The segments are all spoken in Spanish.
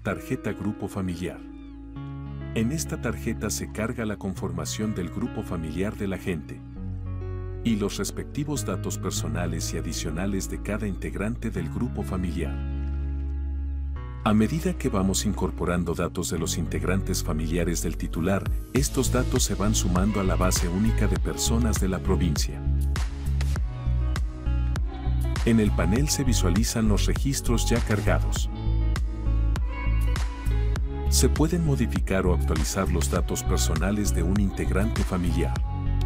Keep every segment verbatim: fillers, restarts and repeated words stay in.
Tarjeta Grupo Familiar. En esta tarjeta se carga la conformación del grupo familiar del agente y los respectivos datos personales y adicionales de cada integrante del grupo familiar. A medida que vamos incorporando datos de los integrantes familiares del titular, estos datos se van sumando a la base única de personas de la provincia. En el panel se visualizan los registros ya cargados. Se pueden modificar o actualizar los datos personales de un integrante familiar.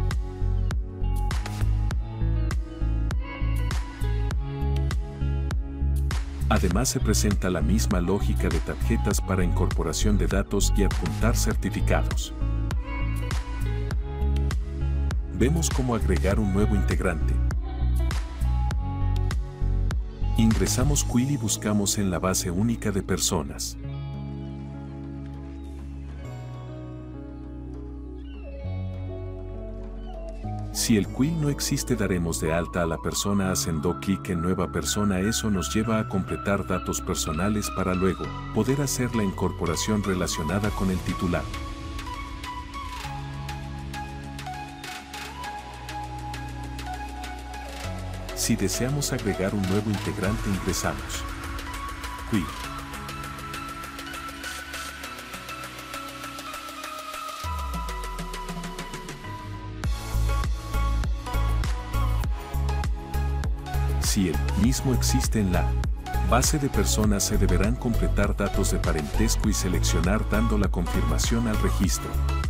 Además se presenta la misma lógica de tarjetas para incorporación de datos y adjuntar certificados. Vemos cómo agregar un nuevo integrante. Ingresamos Q I L y buscamos en la base única de personas. Si el Q I L no existe, daremos de alta a la persona haciendo clic en Nueva persona. Eso nos lleva a completar datos personales para luego poder hacer la incorporación relacionada con el titular. Si deseamos agregar un nuevo integrante, ingresamos Q I L. Si el mismo existe en la base de personas, se deberán completar datos de parentesco y seleccionar dando la confirmación al registro.